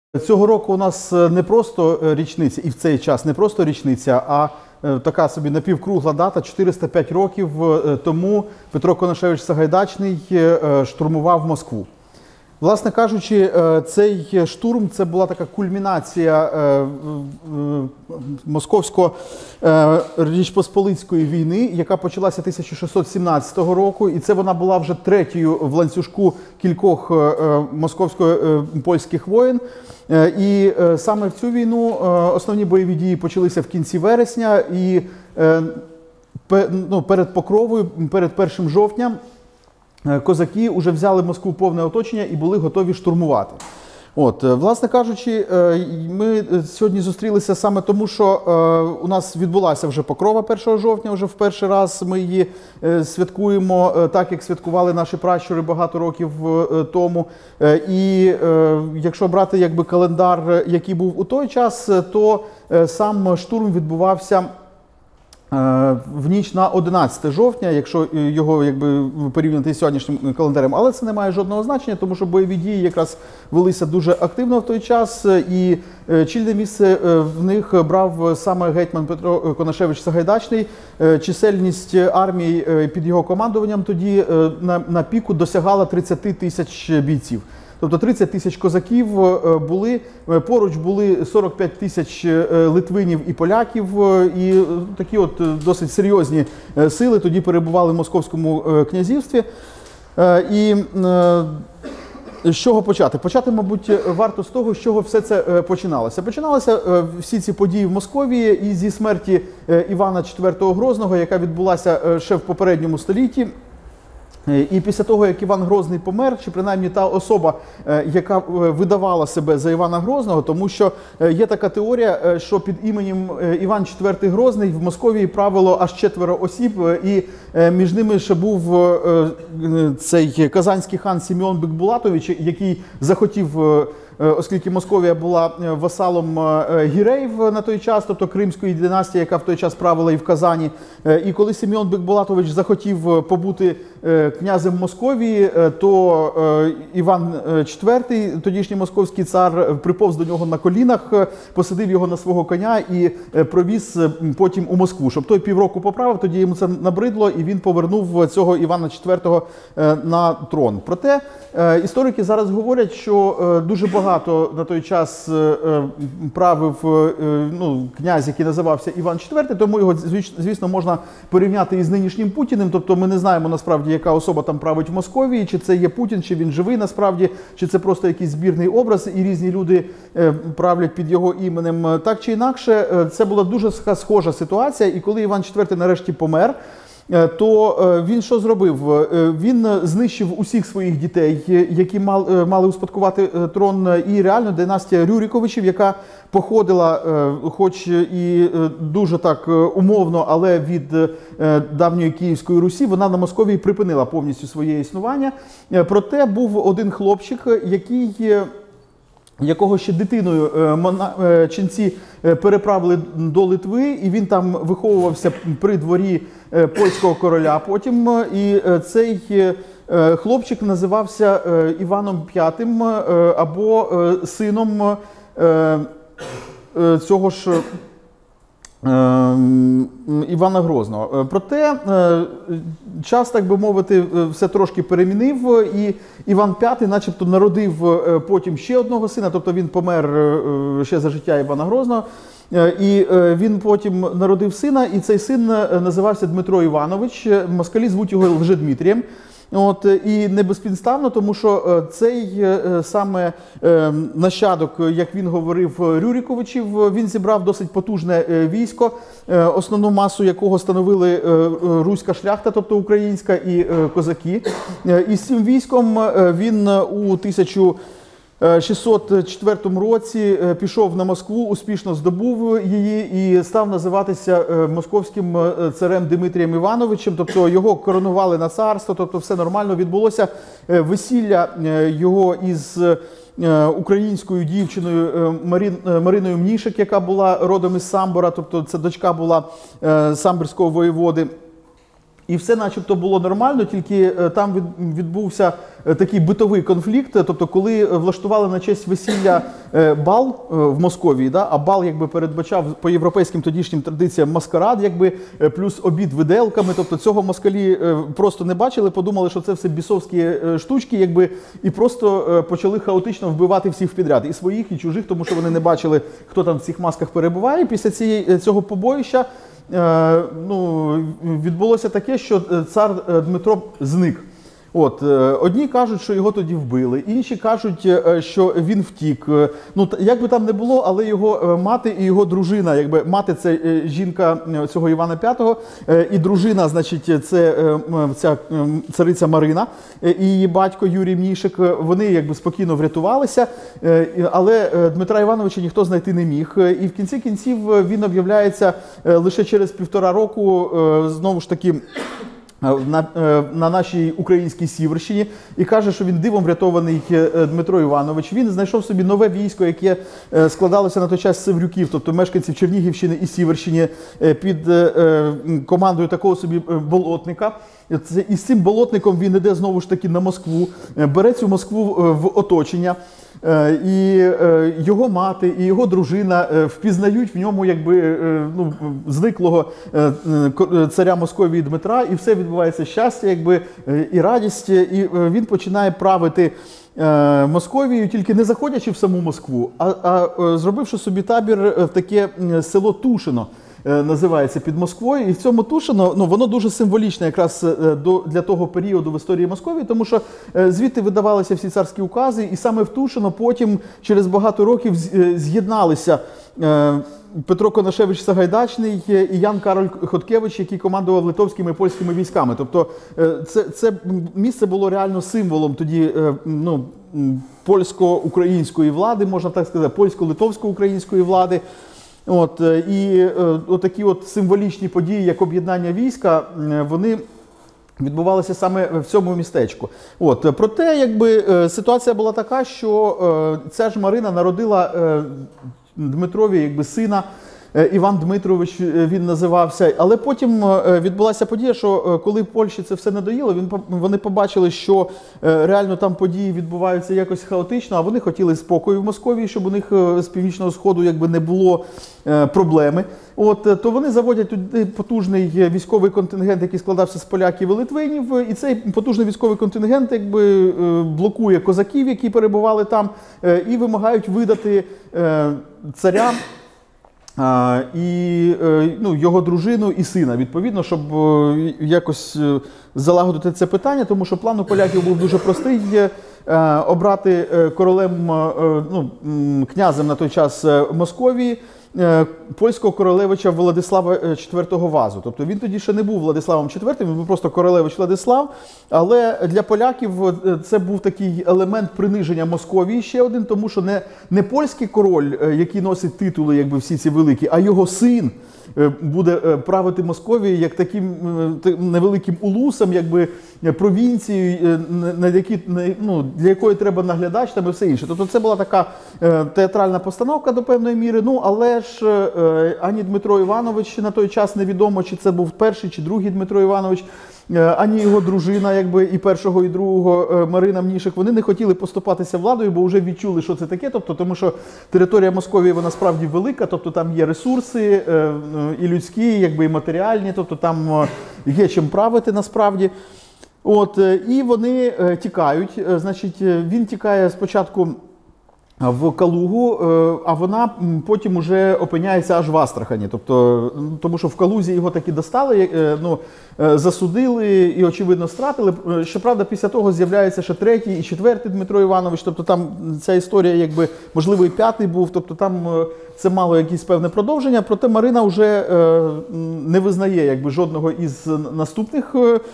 Цього року у нас не просто річниця, і в цей час не просто річниця, а така собі напівкругла дата. 405 років тому Петро Конашевич-Сагайдачний штурмував Москву. Власне кажучи, цей штурм – це була така кульмінація московсько-річпосполицької війни, яка почалася 1617 року, і це вона була вже третьою в ланцюжку кількох московсько-польських воєн. І саме в цю війну основні бойові дії почалися в кінці вересня, і перед Покровою, перед 1 жовтня, козаки вже взяли Москву в повне оточення і були готові штурмувати. Власне кажучи, ми сьогодні зустрілися саме тому, що у нас відбулася вже Покрова 1 жовтня, вже в перший раз ми її святкуємо так, як святкували наші пращури багато років тому. І якщо брати календар, який був у той час, то сам штурм відбувався в ніч на 11 жовтня, якщо його порівняти з сьогоднішнім календарем. Але це не має жодного значення, тому що бойові дії якраз велися дуже активно в той час, і чільне місце в них брав саме гетьман Петро Конашевич-Сагайдачний. Чисельність армії під його командуванням тоді на піку досягала 30 тисяч бійців. Тобто 30 тисяч козаків були, поруч були 45 тисяч литвинів і поляків, і такі досить серйозні сили тоді перебували в Московському князівстві. І з чого почати? Почати, мабуть, варто з того, з чого все це починалося. Починалися всі ці події в Московії і зі смерті Івана IV Грозного, яка відбулася ще в попередньому столітті. І після того, як Іван Грозний помер, чи принаймні та особа, яка видавала себе за Івана Грозного, тому що є така теорія, що під іменем Іван IV Грозний в Московії правило аж 4 осіб, і між ними ще був цей казанський хан Сімеон Бекбулатович, який захотів, оскільки Московія була васалом гіреїв на той час, тобто Кримської династії, яка в той час правила і в Казані. І коли Сімеон Бекбулатович захотів побути князем Московії, то Іван IV, тодішній московський цар, приповз до нього на колінах, посадив його на свого коня і провіз потім у Москву, щоб той півроку поправив, тоді йому це набридло, і він повернув цього Івана IV на трон. Проте історики зараз говорять, що дуже багато на той час правив князь, який називався Іван IV, тому його, звісно, можна порівняти із нинішнім Путіним, тобто ми не знаємо насправді, яка особа там править в Московії, чи це є Путін, чи він живий насправді, чи це просто якийсь збірний образ, і різні люди правлять під його іменем. Так чи інакше, це була дуже схожа ситуація, і коли Іван IV нарешті помер, то він що зробив? Він знищив усіх своїх дітей, які мали успадкувати трон, і реально династія Рюриковичів, яка походила, хоч і дуже так умовно, але від давньої Київської Русі, вона на Московії припинила повністю своє існування. Проте був один хлопчик, якого ще дитиною ченці переправили до Литви, і він там виховувався при дворі польського короля потім. І цей хлопчик називався Іваном V або сином цього ж Івана Грозного. Проте час, так би мовити, все трошки перемінив, і Іван V начебто народив потім ще одного сина, тобто він помер ще за життя Івана Грозного, і він потім народив сина, і цей син називався Дмитро Іванович, москалі звуть його Лжедмитрієм. І не безпідставно, тому що цей саме нащадок, як він говорив, Рюриковичів, він зібрав досить потужне військо, основну масу якого становили руська шляхта, тобто українська, і козаки. І з цим військом він у 1604 році пішов на Москву, успішно здобув її і став називатися московським царем Дмитрієм Івановичем, тобто його коронували на царство, тобто все нормально. Відбулося весілля його із українською дівчиною Мариною Мнішик, яка була родом із Самбора, тобто це дочка була самбірського воєводи. І все начебто було нормально, тільки там відбувся такий битовий конфлікт, тобто коли влаштували на честь весілля бал в Московії, да, а бал якби передбачав по європейським тодішнім традиціям маскарад, якби плюс обід виделками, тобто цього москалі просто не бачили, подумали, що це все бісовські штучки, якби, і просто почали хаотично вбивати всіх підряд, і своїх, і чужих, тому що вони не бачили, хто там в цих масках перебуває. Після цього побоїща відбулося таке, що цар Дмитро зник. Одні кажуть, що його тоді вбили, інші кажуть, що він втік. Як би там не було, але його мати і його дружина, якби мати це жінка цього Івана V, і дружина, значить, це ця цариця Марина, і її батько Юрій Мнішик, вони якби спокійно врятувалися, але Дмитра Івановича ніхто знайти не міг. І в кінці кінців він об'являється лише через 1,5 року, знову ж таки, на нашій українській Сіверщині, і каже, що він дивом врятований Дмитро Іванович. Він знайшов собі нове військо, яке складалося на той час з севрюків, тобто мешканців Чернігівщини і Сіверщини, під командою такого собі болотника. І з цим болотником він іде знову ж таки на Москву, бере цю Москву в оточення. І його мати, і його дружина впізнають в ньому якби зниклого царя Московії Дмитра, і все відбувається щастя, якби, і радість, і він починає правити Московією, тільки не заходячи в саму Москву, а зробивши собі табір в таке село Тушино. Називається під Москвою, і в цьому Тушино, воно дуже символічне якраз для того періоду в історії Московії, тому що звідти видавалися всі царські укази, і саме в Тушино потім через багато років з'єдналися Петро Конашевич-Сагайдачний і Ян Кароль Хоткевич, який командував литовськими і польськими військами. Тобто це місце було реально символом тоді польсько-української влади, можна так сказати, польсько-литовсько-української влади. І такі символічні події, як об'єднання війська, вони відбувалися саме в цьому містечку. Проте, якби, ситуація була така, що ця ж Марина народила Дмитрові, якби, сина, Іван Дмитрович він називався, але потім відбулася подія, що коли Польщі це все надоїло, вони побачили, що реально там події відбуваються якось хаотично, а вони хотіли спокою в Московії, щоб у них з Північного Сходу якби не було проблеми. То вони заводять туди потужний військовий контингент, який складався з поляків і литвинів, і цей потужний військовий контингент якби блокує козаків, які перебували там, і вимагають видати царя і його дружину і сина, відповідно, щоб якось залагодити це питання, тому що план у поляків був дуже простий – обрати королем, князем на той час Московії, польського королевича Владислава IV Вазу. Тобто він тоді ще не був Владиславом IV, він був просто королевич Владислав, але для поляків це був такий елемент приниження Московії ще один, тому що не польський король, який носить титули, якби всі ці великі, а його син буде правити Московією як таким невеликим улусом, якби провінцією, для якої треба наглядач там і все інше. Тобто це була така театральна постановка до певної міри, але ж ані Дмитро Іванович на той час невідомо, чи це був перший чи другий Дмитро Іванович, ані його дружина, якби і першого, і другого Марина Мнішик, вони не хотіли поступатися владою, бо вже відчули, що це таке, тобто, тому що територія Московії, вона справді велика, тобто там є ресурси і людські, якби і матеріальні, тобто там є чим правити насправді. І вони тікають, значить, він тікає спочатку в Калугу, а вона потім уже опиняється аж в Астрахані. Тобто, тому що в Калузі його таки достали, засудили і, очевидно, стратили. Щоправда, після того з'являється ще третій і четвертий Дмитро Іванович. Тобто там ця історія, якби, можливо, і п'ятий був. Тобто там це мало якесь певне продовження. Проте Марина вже не визнає якби жодного із наступних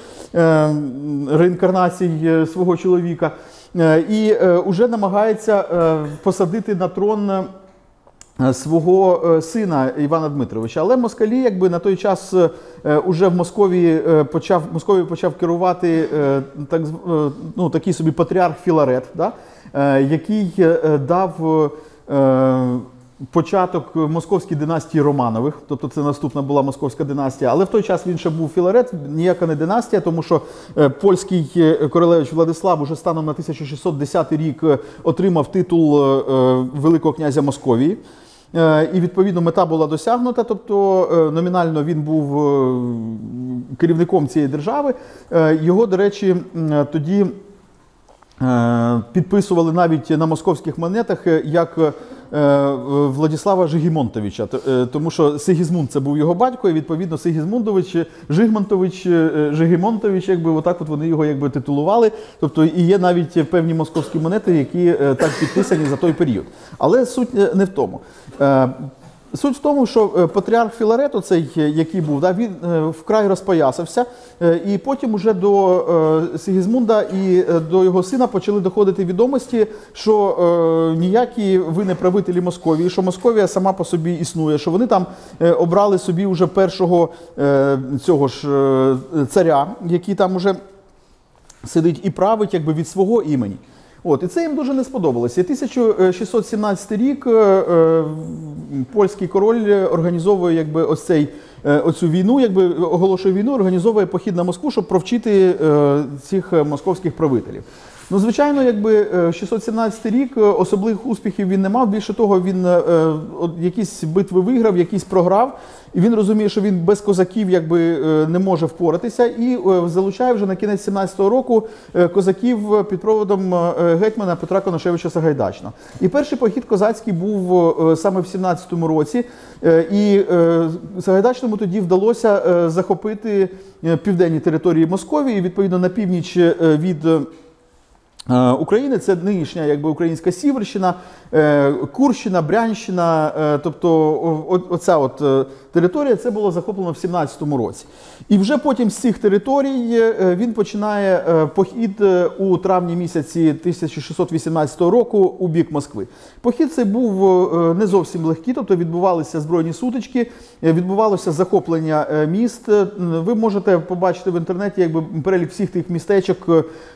реінкарнацій свого чоловіка. І вже намагається посадити на трон свого сина Івана Дмитровича. Але москалі якби на той час уже в Московії почав керувати такий собі патріарх Філарет, да? Який дав початок московській династії Романових, тобто це наступна була московська династія, але в той час він ще був Філарет, ніяка не династія, тому що польський королевич Владислав уже станом на 1610 рік отримав титул Великого князя Московії. І, відповідно, мета була досягнута, тобто номінально він був керівником цієї держави. Його, до речі, тоді підписували навіть на московських монетах як Владислава Жигімонтовича, тому що Сигізмунд це був його батько, і відповідно Сигізмундович, Жигмонтович, Жигімонтович, якби отак от вони його якби титулували. Тобто і є навіть певні московські монети, які так підписані за той період. Але суть не в тому. Суть в тому, що патріарх Філарет, оцей, який був, він вкрай розпоясався, і потім уже до Сигізмунда і до його сина почали доходити відомості, що ніякі ви не правителі Московії, що Московія сама по собі існує, що вони там обрали собі вже першого цього ж царя, який там уже сидить і править якби від свого імені. От, і це їм дуже не сподобалося. 1617 рік польський король організовує якби, оцю війну, якби, оголошує війну, організовує похід на Москву, щоб провчити цих московських правителів. Ну, звичайно, якби 617 рік особливих успіхів він не мав. Більше того, він якісь битви виграв, якісь програв. І він розуміє, що він без козаків якби не може впоратися. І залучає вже на кінець 17-го року козаків під проводом гетьмана Петра Конашевича Сагайдачного. І перший похід козацький був саме в 17-му році. І Сагайдачному тоді вдалося захопити південні території Московії, відповідно на північ від України, це нинішня якби, українська Сіверщина, Курщина, Брянщина, тобто оця от територія, це було захоплено в 17-му році. І вже потім з цих територій він починає похід у травні місяці 1618 року у бік Москви. Похід цей був не зовсім легкий, тобто відбувалися збройні сутички, відбувалося захоплення міст. Ви можете побачити в інтернеті якби, перелік всіх тих містечок,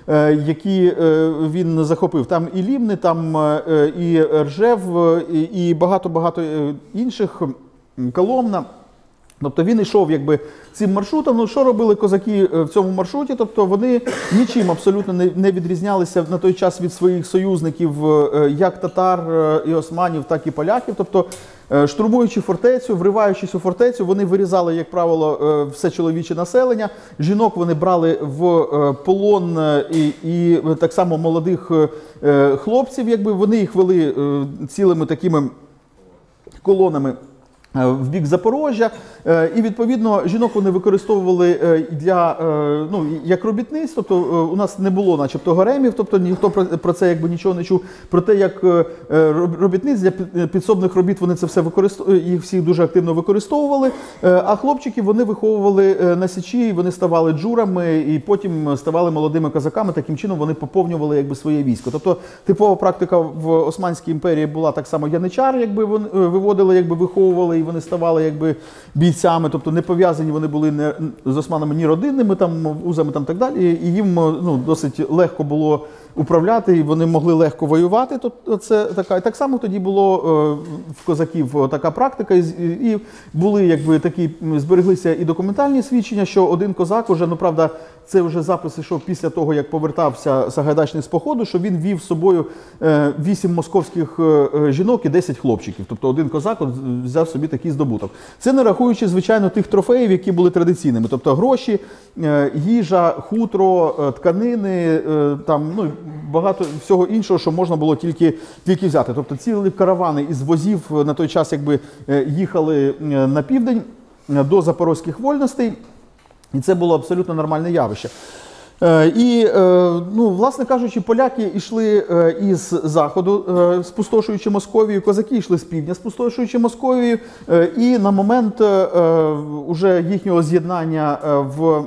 які він захопив. Там і Лімни, там і Ржев, і багато-багато інших, Коломна. Тобто він йшов якби, цим маршрутом. Ну, що робили козаки в цьому маршруті? Тобто вони нічим абсолютно не відрізнялися на той час від своїх союзників, як татар і османів, так і поляків. Тобто, штурмуючи фортецю, вриваючись у фортецю, вони вирізали, як правило, все чоловіче населення. Жінок вони брали в полон і так само молодих хлопців, якби вони їх вели цілими такими колонами в бік Запорожжя, і відповідно жінок вони використовували для, ну, як робітниць, тобто у нас не було начебто гаремів, тобто ніхто про це якби нічого не чув, про те, як робітниць для підсобних робіт вони це все їх всі дуже активно використовували, а хлопчиків вони виховували на січі, вони ставали джурами і потім ставали молодими козаками, таким чином вони поповнювали якби своє військо. Тобто типова практика в Османській імперії була так само яничар, якби вони виводили, якби виховували, і вони ставали якби бійцями, тобто не пов'язані вони були з османами ні родинними там узами там так далі, і їм ну, досить легко було управляти, і вони могли легко воювати. Тобто це така. І так само тоді було в козаків така практика, і були якби такі, збереглися і документальні свідчення, що один козак уже, ну правда, це вже запис ішов після того, як повертався Сагайдачний з походу, що він вів з собою 8 московських жінок і 10 хлопчиків. Тобто один козак взяв собі такий здобуток. Це не рахуючи, звичайно, тих трофеїв, які були традиційними. Тобто гроші, їжа, хутро, тканини, там, ну, багато всього іншого, що можна було тільки взяти. Тобто цілі каравани із возів на той час якби їхали на південь до запорозьких вольностей. І це було абсолютно нормальне явище. І, ну, власне кажучи, поляки йшли із заходу, спустошуючи Московію, козаки йшли з півдня, спустошуючи Московію, і на момент уже їхнього з'єднання в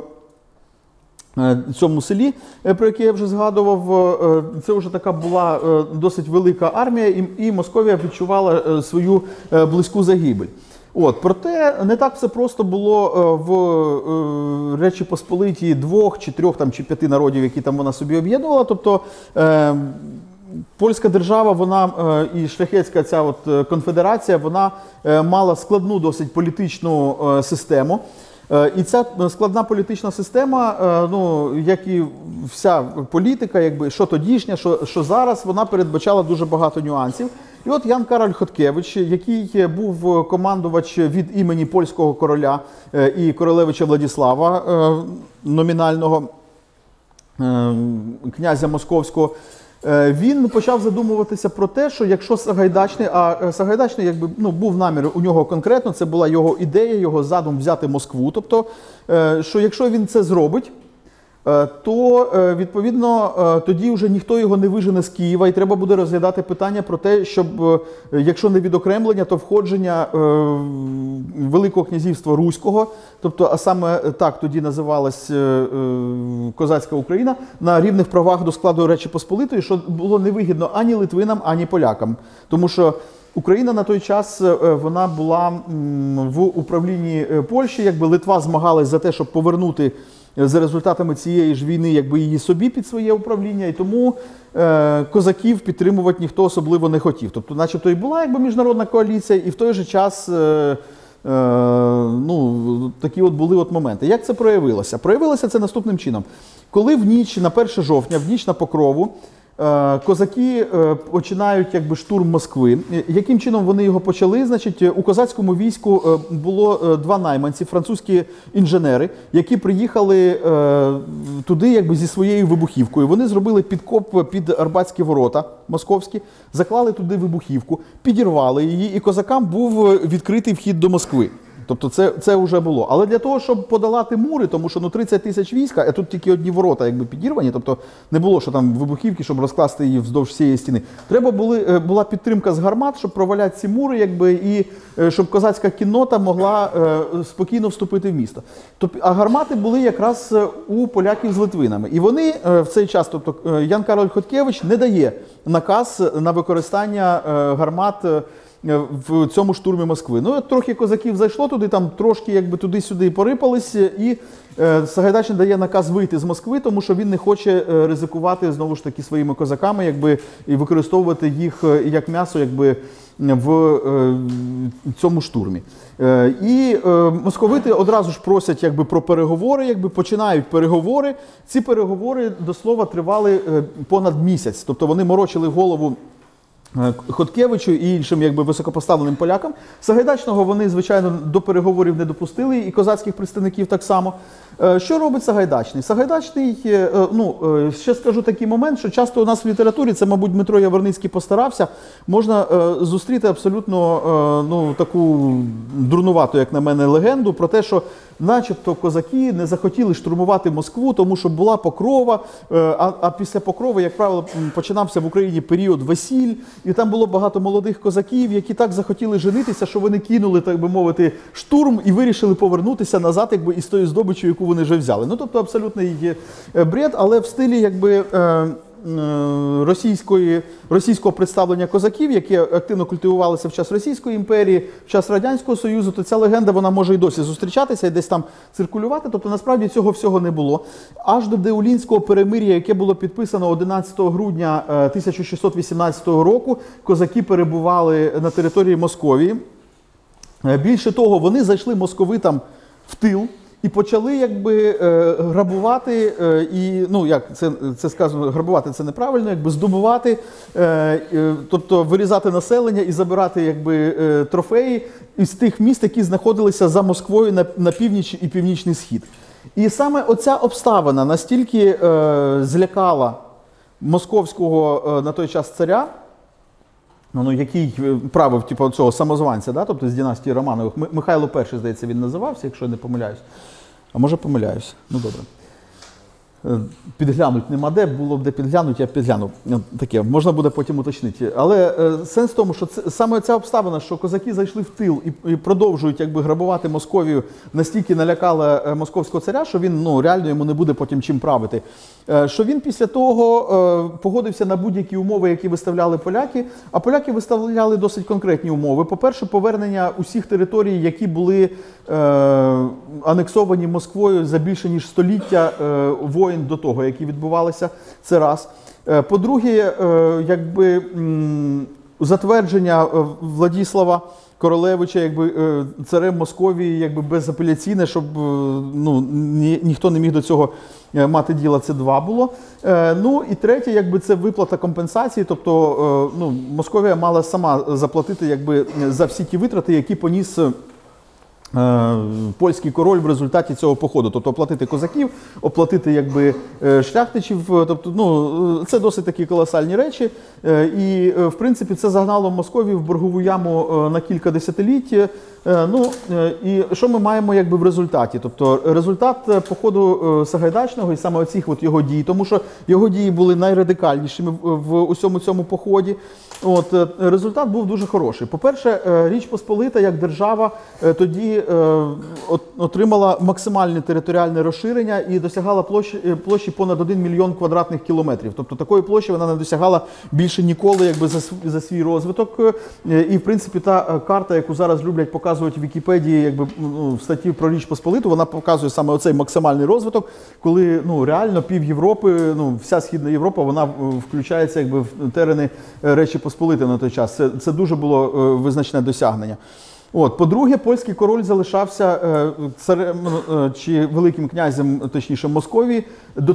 цьому селі, про яке я вже згадував, це вже така була досить велика армія, і Московія відчувала свою близьку загибель. От, проте не так все просто було в Речі Посполитій 2, чи 3, там, чи 5 народів, які там вона собі об'єднувала. Тобто польська держава, вона і шляхетська ця от конфедерація, вона мала складну досить політичну систему. І ця складна політична система, ну, як і вся політика, якби, що тодішня, що зараз, вона передбачала дуже багато нюансів. І от Ян Кароль Хоткевич, який був командувач від імені польського короля і королевича Владіслава, номінального князя Московського, він почав задумуватися про те, що якщо Сагайдачний, а Сагайдачний якби, ну, був намір у нього конкретно, це була його ідея, його задум взяти Москву, тобто, що якщо він це зробить, то, відповідно, тоді вже ніхто його не вижене з Києва, і треба буде розглядати питання про те, щоб, якщо не відокремлення, то входження Великого князівства Руського, тобто, а саме так тоді називалась козацька Україна, на рівних правах до складу Речі Посполитої, що було невигідно ані литвинам, ані полякам. Тому що Україна на той час, вона була в управлінні Польщі, якби Литва змагалась за те, щоб повернути за результатами цієї ж війни, якби її собі під своє управління, і тому козаків підтримувати ніхто особливо не хотів. Тобто, начебто і була якби міжнародна коаліція, і в той же час ну, такі от були от моменти. Як це проявилося? Проявилося це наступним чином. Коли в ніч на 1 жовтня, в ніч на Покрову, козаки починають якби штурм Москви. Яким чином вони його почали? Значить, у козацькому війську було два найманці, французькі інженери, які приїхали туди якби зі своєю вибухівкою. Вони зробили підкоп під Арбатські ворота московські, заклали туди вибухівку, підірвали її, і козакам був відкритий вхід до Москви. Тобто це вже було. Але для того, щоб подолати мури, тому що 30 тисяч війська, а тут тільки одні ворота якби підірвані, тобто не було, що там вибухівки, щоб розкласти її вздовж всієї стіни. Треба була підтримка з гармат, щоб проваляти ці мури, якби, і щоб козацька кіннота могла спокійно вступити в місто. А гармати були якраз у поляків з литвинами. І вони в цей час, тобто Ян Кароль Хоткевич не дає наказ на використання гармат в цьому штурмі Москви. Ну, трохи козаків зайшло туди, там трошки якби туди-сюди порипались, і Сагайдачний дає наказ вийти з Москви, тому що він не хоче ризикувати, знову ж таки, своїми козаками, якби, і використовувати їх як м'ясо, якби, в цьому штурмі. І московити одразу ж просять якби, про переговори, якби, починають переговори. Ці переговори, до слова, тривали понад місяць. Тобто вони морочили голову Хоткевичу і іншим якби, високопоставленим полякам. Сагайдачного вони, звичайно, до переговорів не допустили, і козацьких представників так само. Що робить Сагайдачний? Сагайдачний, ну, ще скажу такий момент, що часто у нас в літературі, це, мабуть, Дмитро Яворницький постарався, можна зустріти абсолютно ну, таку дурнувату, як на мене, легенду про те, що начебто козаки не захотіли штурмувати Москву, тому що була Покрова, а після Покрови, як правило, починався в Україні період весіль, і там було багато молодих козаків, які так захотіли женитися, що вони кинули, так би мовити, штурм і вирішили повернутися назад, якби, із тою здобиччю, яку вони вже взяли. Ну, тобто, абсолютний бред, але в стилі, якби, російського представлення козаків, які активно культивувалися в час Російської імперії, в час Радянського Союзу, то ця легенда, вона може і досі зустрічатися і десь там циркулювати. Тобто, насправді, цього всього не було. Аж до Деулінського перемир'я, яке було підписано 11 грудня 1618 року, козаки перебували на території Московії. Більше того, вони зайшли московитам в тил, і почали якби грабувати, і, ну як це сказано, грабувати це неправильно, якби здобувати, тобто вирізати населення і забирати якби трофеї із тих міст, які знаходилися за Москвою на північ і північний схід. І саме оця обставина настільки злякала московського на той час царя, ну, який правив типу, цього самозванця, да? Тобто з династії Романових. Михайло І, здається, він називався, якщо я не помиляюсь. А може помиляюсь. Ну, добре. Підглянуть нема де, було б де підглянуть, я підглянув. Таке, можна буде потім уточнити. Але сенс в тому, що саме ця обставина, що козаки зайшли в тил і продовжують якби, грабувати Московію, настільки налякала московського царя, що він ну, реально йому не буде потім чим правити. Що він після того погодився на будь-які умови, які виставляли поляки, а поляки виставляли досить конкретні умови. По-перше, повернення усіх територій, які були анексовані Москвою за більше ніж століття воєн до того, які відбувалися, це раз. По-друге, якби затвердження Владіслава Королевича якби царем Московії якби безапеляційне, щоб ніхто не міг до цього мати діла, це два було. Ну і третє, якби це виплата компенсації, тобто Московія мала сама заплатити якби за всі ті витрати, які поніс польський король в результаті цього походу, тобто оплатити козаків, оплатити якби шляхтичів, тобто це досить такі колосальні речі. І в принципі це загнало Московію в боргову яму на кілька десятиліть. І що ми маємо якби в результаті? Тобто результат походу Сагайдачного і саме оцих от його дій, тому що його дії були найрадикальнішими в усьому цьому поході. Результат був дуже хороший. По-перше, Річ Посполита як держава тоді отримала максимальне територіальне розширення і досягала площі понад 1 мільйон квадратних кілометрів. Тобто такої площі вона не досягала більше ніколи якби за свій розвиток. І в принципі та карта, яку зараз люблять показувати в Вікіпедії, якби в статті про Річ Посполиту, вона показує саме оцей максимальний розвиток, коли реально пів Європи, вся Східна Європа, вона включається якби в терени Речі Посполити на той час. Це дуже було визначне досягнення. По-друге, польський король залишався царем чи великим князем, точніше Московії, до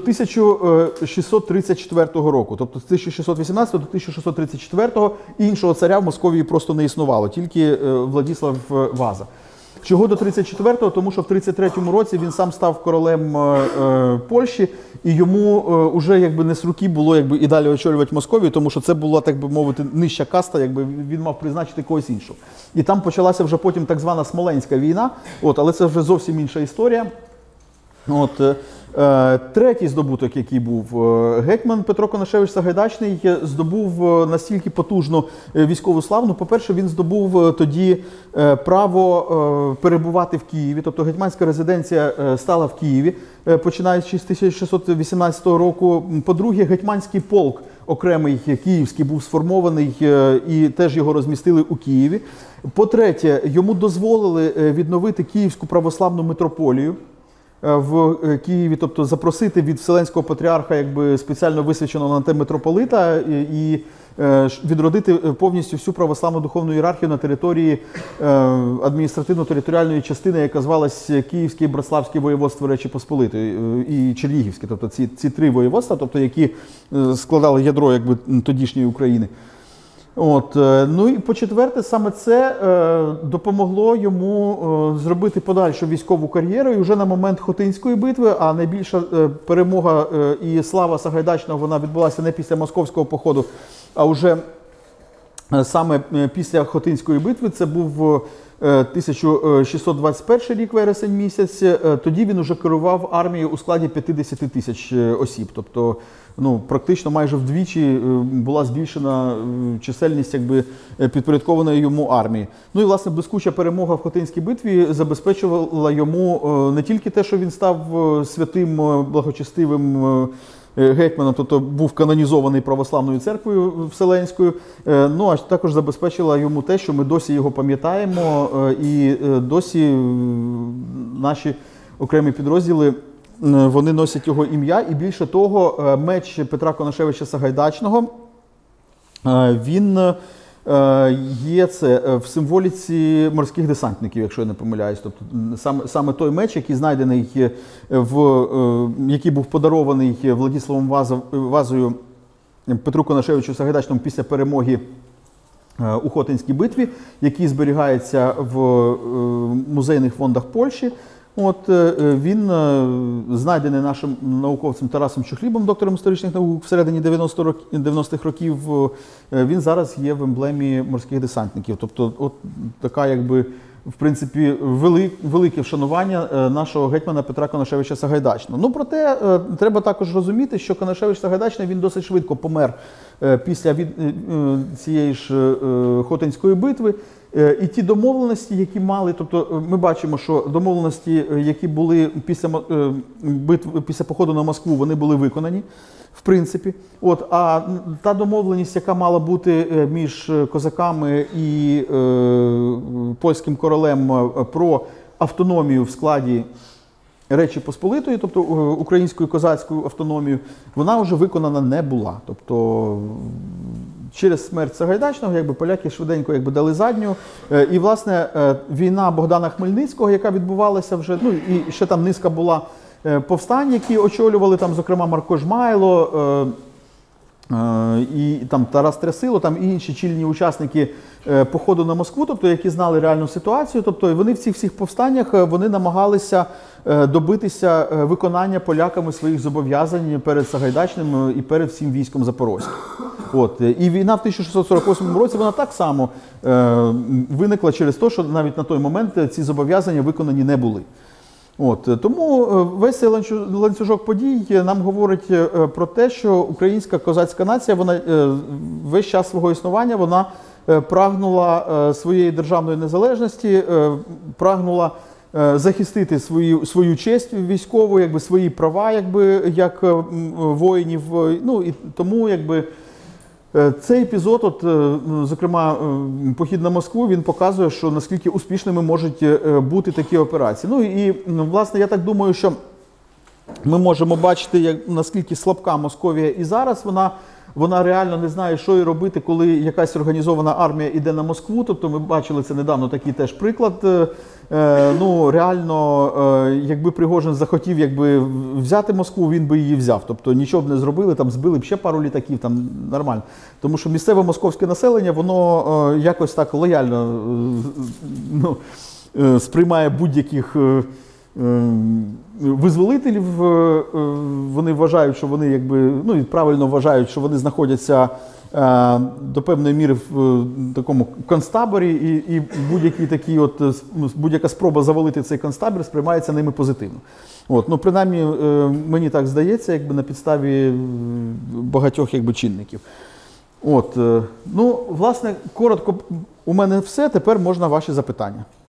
1634 року. Тобто з 1618 до 1634 іншого царя в Московії просто не існувало, тільки Владіслав Ваза. Чого до 34-го? Тому що в 33-му році він сам став королем Польщі, і йому вже якби не з руки було якби і далі очолювати Московію, тому що це була, так би мовити, нижча каста, якби він мав призначити когось іншого. І там почалася вже потім так звана Смоленська війна, але це вже зовсім інша історія. Третій здобуток, який був, гетьман Петро Конашевич Сагайдачний здобув настільки потужну військову славу. По-перше, він здобув тоді право перебувати в Києві, тобто гетьманська резиденція стала в Києві, починаючи з 1618 року. По-друге, гетьманський полк окремий київський був сформований і теж його розмістили у Києві. По-третє, йому дозволили відновити Київську православну митрополію в Києві, тобто запросити від Вселенського патріарха якби спеціально висвяченого на те митрополита і відродити повністю всю православну духовну ієрархію на території адміністративно-територіальної частини, яка звалась Київське і Братславське воєводство Речі Посполитої і Чернігівське, тобто ці три воєводства, тобто які складали ядро якби тодішньої України. Ну і по-четверте, саме це допомогло йому зробити подальшу військову кар'єру. І вже на момент Хотинської битви, а найбільша перемога і слава Сагайдачного, вона відбулася не після Московського походу, а вже саме після Хотинської битви, це був 1621 рік, вересень місяць, тоді він уже керував армією у складі 50 тисяч осіб. Тобто, практично майже вдвічі була збільшена чисельність якби підпорядкованої йому армії. Ну і, власне, блискуча перемога в Хотинській битві забезпечувала йому не тільки те, що він став святим, благочестивим гетьманом, тобто був канонізований православною церквою Вселенською, а також забезпечила йому те, що ми досі його пам'ятаємо, і досі наші окремі підрозділи, вони носять його ім'я. І більше того, меч Петра Конашевича Сагайдачного, він є в символіці морських десантників, якщо я не помиляюсь. Тобто саме той меч, який знайдений, який був подарований Владіславом Вазою Петру Конашевичу Сагайдачному після перемоги у Хотинській битві, який зберігається в музейних фондах Польщі. Він знайдений нашим науковцем Тарасом Чухлібом, доктором історичних наук всередині 90-х років. Він зараз є в емблемі морських десантників. Тобто, така, якби, в принципі, велике вшанування нашого гетьмана Петра Конашевича Сагайдачного. Проте, треба також розуміти, що Конашевич Сагайдачний, він досить швидко помер після цієї ж Хотинської битви. І ті домовленості, які мали, тобто ми бачимо, що домовленості, які були після походу на Москву, вони були виконані, в принципі. А та домовленість, яка мала бути між козаками і польським королем про автономію в складі Речі Посполитої, тобто українською козацькою автономією, вона вже виконана не була. Тобто через смерть Сагайдачного поляки швиденько дали задню. І, власне, війна Богдана Хмельницького, яка відбувалася вже, ну і ще там низка була повстань, які очолювали, там, зокрема, Марко Жмайло, і там Тарас Трясило, там і інші чільні учасники походу на Москву, тобто які знали реальну ситуацію, тобто вони в цих всіх повстаннях вони намагалися добитися виконання поляками своїх зобов'язань перед Сагайдачним і перед всім військом Запорозьким. От. І війна в 1648 році вона так само виникла через те, що навіть на той момент ці зобов'язання виконані не були. От, тому весь цей ланцюжок подій нам говорить про те, що українська козацька нація, вона весь час свого існування, вона прагнула своєї державної незалежності, прагнула захистити свою честь військову, свої права, як воїнів. Ну, і тому, цей епізод, от, зокрема, похід на Москву, він показує, що наскільки успішними можуть бути такі операції. Ну і, власне, я так думаю, що ми можемо бачити, наскільки слабка Московія і зараз. Вона реально не знає, що і робити, коли якась організована армія йде на Москву. Тобто ми бачили це недавно, такий теж приклад. Ну, реально, якби Пригожин захотів взяти Москву, він би її взяв. Тобто нічого б не зробили, там збили б ще пару літаків, там нормально. Тому що місцеве московське населення, воно якось так лояльно сприймає будь-яких визволителів. Вони вважають, що вони ну і правильно вважають, що вони знаходяться до певної міри в такому концтаборі, і будь-яка спроба завалити цей концтабір сприймається ними позитивно. От, ну, принаймні, мені так здається, на підставі багатьох чинників. От, ну, власне, коротко у мене все, тепер можна ваші запитання.